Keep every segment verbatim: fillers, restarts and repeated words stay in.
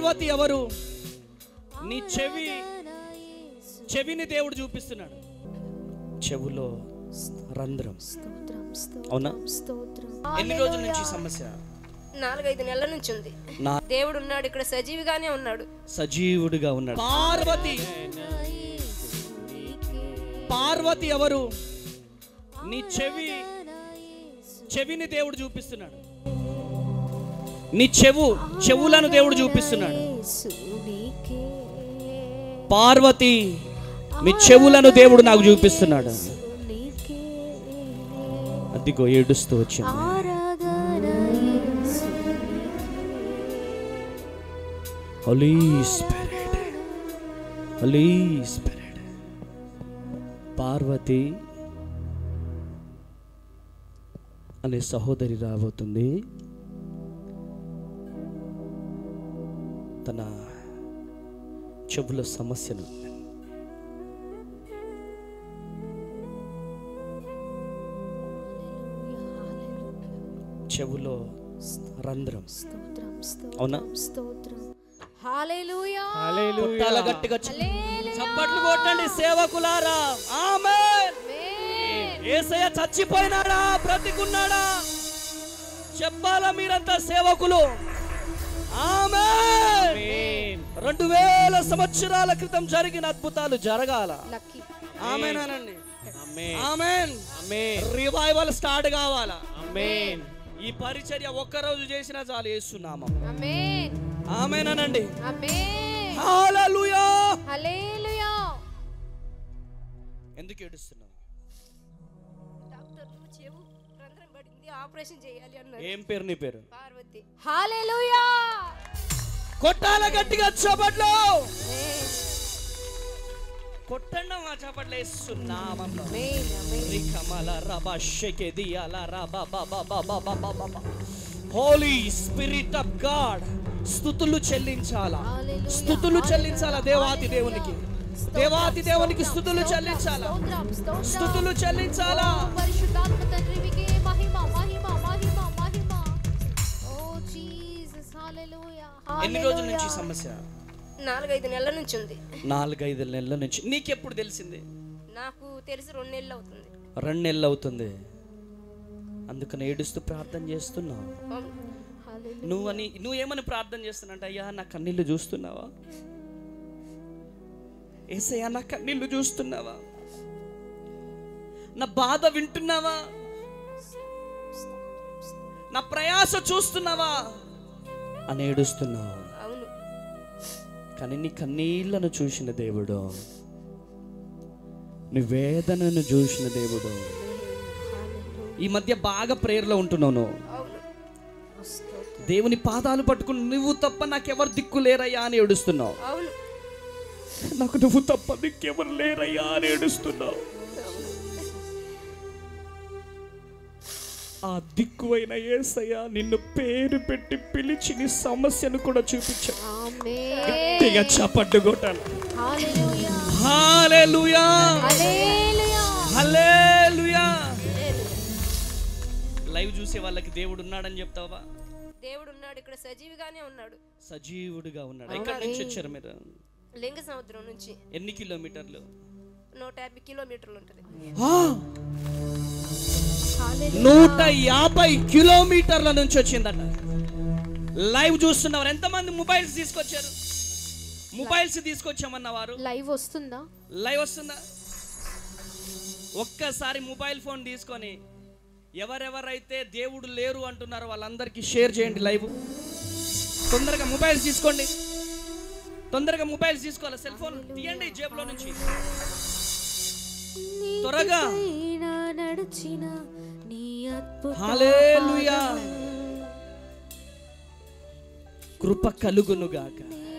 పార్వతి ఎవరు? నీ చెవి చెవిని దేవుడు చూపిస్తున్నాడు. చెవులో రంధ్రం. అవునా? ఎన్ని రోజుల నుంచి సమస్య? నాలుగైదు నెలల నుంచి ఉంది. దేవుడు ఉన్నాడు ఇక్కడ, సజీవిగానే ఉన్నాడు, సజీవుడిగా ఉన్నాడు. పార్వతి పార్వతి ఎవరు? నీ చెవి చెవిని దేవుడు చూపిస్తున్నాడు. నీ చెవు చెవులను దేవుడు చూపిస్తున్నాడు. పార్వతి మీ చెవులను దేవుడు నాకు చూపిస్తున్నాడు. అదిగో ఏడుస్తూ వచ్చింది. Holy spirit, holy spirit. Parvati అనే సహోదరి రాబోతుంది. తన చెవుల సమస్యను చెవులో రంధ్రం. అవునా? హల్లెలూయా, హల్లెలూయా. గట్టిగా చప్పట్లు కొట్టండి సేవకులారా. ఆమేన్. యేసయ్య చచ్చిపోయినాడా బ్రతికున్నాడా చెప్పాలా మీరంతా సేవకులు? ఆమేన్. రెండు వేల సంవత్సరాల క్రితం జరిగిన అద్భుతాలు జరగాల. ఆమేన్ అనండి. ఆమేన్. రివైవల్ స్టార్ట్ కావాలా? ఆమేన్. ఈ పరిచర్య ఒక్క రోజు చేసినా చాలు యేసు నామం. ఆమేన్. ఆమేన్ అనండి. ఆమేన్. హల్లెలూయా, హల్లెలూయా. ఎందుకు ఏడుస్తున్నావు? డాక్టర్ చెవు రంధ్రం పడింది, ఆపరేషన్ చేయాలి అన్నారు. ఏం పేరు నీ పేరు? పార్వతి. హల్లెలూయా. కొట్టాల గట్టిగా చప్పట్లు. కొట్టండి మా చప్పట్లు యేసు నామములో. ఆమేన్. ఆమేన్. రికమల రబా షెకెదియాల రబా బాబా బాబా బాబా బాబా. Holy spirit of God. స్తుతులు చెల్లించాలా, స్తుతులు చెల్లించాలా దేవాతి దేవునికి. దేవాతి దేవునికి స్తుతులు చెల్లించాలా, స్తుతులు చెల్లించాలా. పరిశుద్ధాత్మ తండ్రికి మహిమ మహిమ మహిమ మహిమ. ఓ జీసస్ హల్లెలూయా. ఎన్ని రోజుల నుంచి సమస్య? నాలుగైదు నెలల నుంచి ఉంది. నాలుగైదు నెలల నుంచి. నీకెప్పుడు తెలిసింది? నాకు తెలిసి రెండు నెలలు అవుతుంది. రెండు నెలలు అవుతుంది. అందుకని ఏడుస్తూ ప్రార్థన చేస్తున్నావు. నువ్వని నువ్వేమని ప్రార్థన చేస్తున్నా? అయ్యా నా కన్నీళ్ళు చూస్తున్నావా? యేసయ్యా నా కన్నీళ్ళు చూస్తున్నావా? నా బాధ వింటున్నావా? నా ప్రయాస చూస్తున్నావా అని ఏడుస్తున్నావు. అవును. కానీ నీ కన్నీళ్లను చూసిన దేవుడు, నీ వేదనను చూసిన దేవుడు. ఈ మధ్య బాగా ప్రేయర్లో ఉంటున్నావు నువ్వు. దేవుని పాదాలు పట్టుకుని నువ్వు తప్ప నాకెవరు దిక్కు లేరయ్యా అని ఏడుస్తున్నావు. నాకు నువ్వు తప్ప దిక్కెవరు లేరయ్యా అని ఏడుస్తున్నావు. ఆ దిక్కువైన యేసయ్య నిన్ను పేరు పెట్టి పిలిచి నీ సమస్యను కూడా చూపించాడు. గట్టిగా చప్పట్లు కొట్టాలి. హల్లెలూయా, హల్లెలూయా. లైవ్ చూసే వాళ్ళకి దేవుడు ఉన్నాడని చెప్తావా? దేవుడు ఉన్నాడు ఇక్కడ, సజీవిగానే ఉన్నాడు, సజీవుడిగా ఉన్నాడు. ఎక్కడి నుంచి వచ్చారు మీరు? లింగ సముద్రం నుంచి. ఎన్ని కిలోమీటర్లు? నూట యాభై కిలోమీటర్లు ఉంటుంది. నూట యాభై కిలోమీటర్ల నుంచి వచ్చిందట. లైవ్ చూస్తున్నవారు ఎంతమంది మొబైల్స్ తీసుకొచ్చారు? మొబైల్స్ తీసుకొచ్చామన్న వారు లైవ్ వస్తుందా? లైవ్ వస్తుందా? ఒక్కసారి మొబైల్ ఫోన్ తీసుకొని ఎవరెవరైతే దేవుడు లేరు అంటున్నారో వాళ్ళందరికీ షేర్ చేయండి లైవ్. తొందరగా మొబైల్స్ తీసుకోండి, తొందరగా మొబైల్స్ తీసుకోవాలి. సెల్ ఫోన్ తీయండి జేబులో నుంచి త్వరగా. హల్లెలూయా. కృప కలుగునుగాక.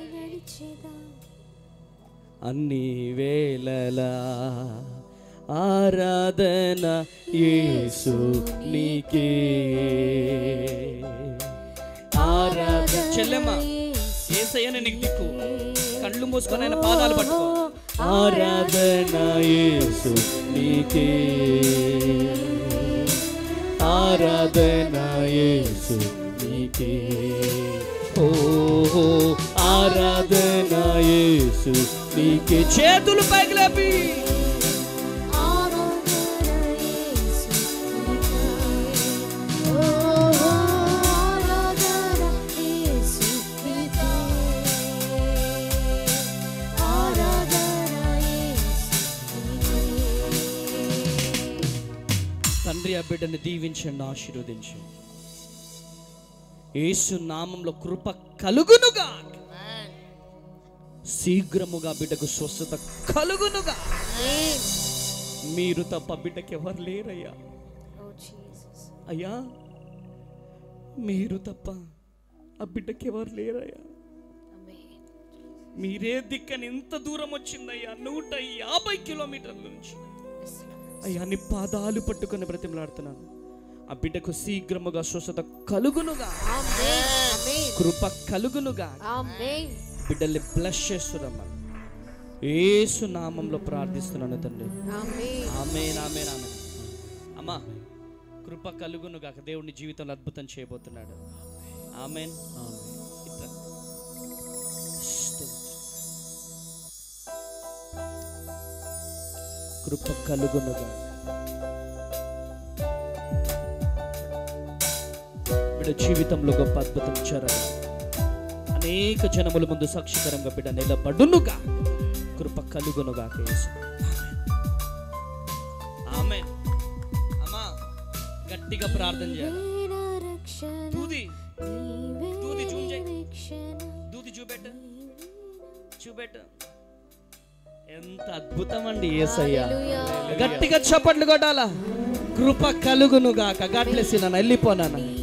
అన్ని వేళలా ఆరాధన యేసు నీకే. ఆరాధన. చెల్లెమ్మ, యేసయ్యనే నీకు దిక్కు. కళ్ళు మూసుకొని ఆయన పాదాలు పట్టుకో. ఆరాధన యేసు నీకే, ఆరాధన యేసు నీకే. ఓ చేతులు పైకి లేపి తండ్రి, ఆ బిడ్డని దీవించండి, ఆశీర్వదించండి. యేసు నామంలో కృప కలుగునుగా. శీఘ్రముగా బిడ్డకు స్వస్థత కలుగునుగా. మీరు తప్ప బిడ్డకి ఎవరు లేరయ్యా. అయ్యా, మీరు తప్ప ఆ బిడ్డకి ఎవరు లేరయ్యా. మీరే దిక్కని ఇంత దూరం వచ్చిందయ్యా, నూట యాభై కిలోమీటర్ల నుంచి. అయ్యా, నీ పాదాలు పట్టుకొని బ్రతిమలాడుతున్నాను. ఆ బిడ్డకు శీఘ్రముగా స్వస్థత కలుగునుగా, కృప కలుగునుగా. బిడ్డల్ని బ్లెస్ చేస్తురమ్మా, యేసు నామంలో ప్రార్థిస్తున్నాను తండ్రి. ఆమేన్, ఆమేన్, ఆమేన్. అమ్మా, కృప కలుగునుగా. దేవుని జీవితంలో అద్భుతం చేయబోతున్నాడు. ఆమేన్. కృప కలుగునుగా. బిడ్డ జీవితంలో గొప్ప అద్భుతం జరగాలి. అనేక జనముల ముందు సాక్షికరంగా బిడ్డ నిలబడునుగా. కృప కలుగునుగా. ఆమేన్. అమ్మా, గట్టిగా ప్రార్థన చేయాలి. దూది దూది దూది చూపెట్ట చూపెట్ట ఎంత అద్భుతం అండి యేసయ్య. గట్టిగా చప్పట్లు కొట్టాలా. కృప కలుగునుగాక. God bless you. నాన్న వెళ్ళిపోనా.